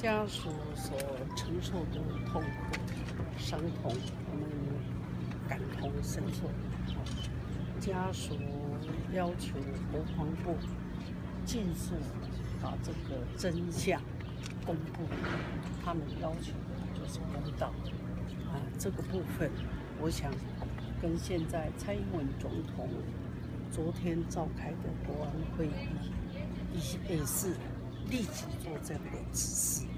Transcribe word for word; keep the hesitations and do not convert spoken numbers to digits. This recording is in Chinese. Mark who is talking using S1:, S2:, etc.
S1: 家属所承受的痛苦、伤痛，我们感同身受。家属要求国防部尽速把这个真相公布，他们要求的就是公道。啊，这个部分，我想跟现在蔡英文总统昨天召开的国安会议，也是立即做这样的指示。